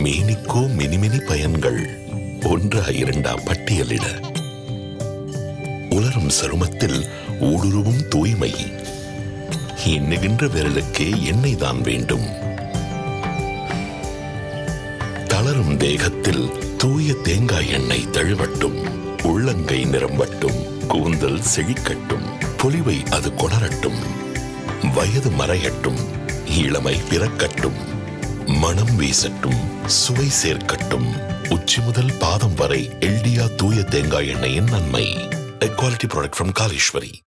மேனிக்கோ மினிமினி பயன்கள் ஒன்றா இரண்டா பட்டியலிட உலரும் சருமத்தில் ஊடுருவும் தூய்மை எண்ணுகின்ற விரலுக்கே எண்ணெய் தான் வேண்டும். தளரும் தேகத்தில் தூய தேங்காய் எண்ணெய் தழுவட்டும், உள்ளங்கை நிரம்பட்டும், கூந்தல் செழிக்கட்டும், பொலிவை அது கொணரட்டும், வயது மறையட்டும், இளமை பிறக்கட்டும், மனம் வீசட்டும், சுவை சேர்க்கட்டும். உச்சி முதல் பாதம் வரை எல்டியா தூய தேங்காய் எண்ணெயின் நன்மை. A quality product from Kaleshwari.